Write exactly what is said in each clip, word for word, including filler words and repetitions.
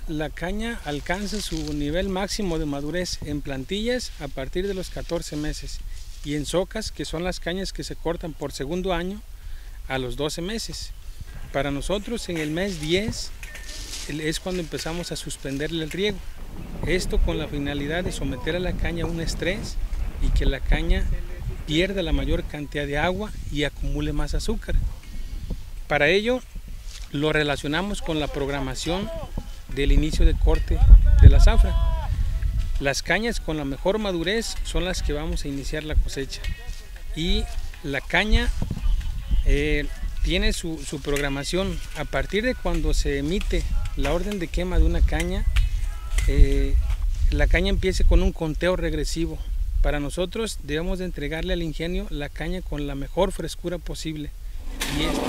La caña alcanza su nivel máximo de madurez en plantillas a partir de los catorce meses y en socas, que son las cañas que se cortan por segundo año, a los doce meses. Para nosotros en el mes diez es cuando empezamos a suspenderle el riego. Esto con la finalidad de someter a la caña a un estrés y que la caña pierda la mayor cantidad de agua y acumule más azúcar. Para ello lo relacionamos con la programación del inicio de corte de la zafra. Las cañas con la mejor madurez son las que vamos a iniciar la cosecha, y la caña eh, tiene su, su programación a partir de cuando se emite la orden de quema de una caña. Eh, la caña empieza con un conteo regresivo. Para nosotros debemos de entregarle al ingenio la caña con la mejor frescura posible, y esto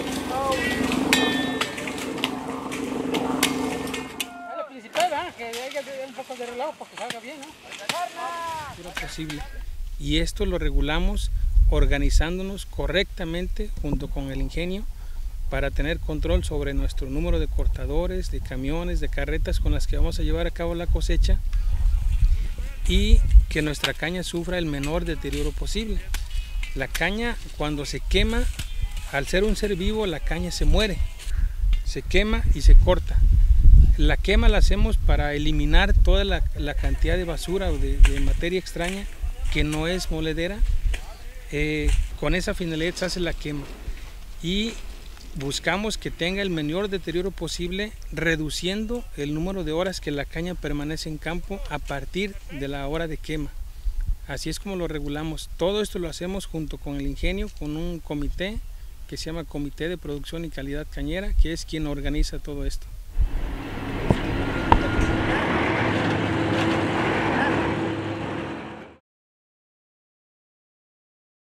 posible. Y esto lo regulamos organizándonos correctamente junto con el ingenio para tener control sobre nuestro número de cortadores, de camiones, de carretas con las que vamos a llevar a cabo la cosecha, y que nuestra caña sufra el menor deterioro posible. La caña, cuando se quema, al ser un ser vivo, la caña se muere, se quema y se corta. La quema la hacemos para eliminar toda la, la cantidad de basura o de, de materia extraña que no es moledera. Eh, con esa finalidad se hace la quema y buscamos que tenga el menor deterioro posible, reduciendo el número de horas que la caña permanece en campo a partir de la hora de quema. Así es como lo regulamos. Todo esto lo hacemos junto con el ingenio, con un comité que se llama Comité de Producción y Calidad Cañera, que es quien organiza todo esto.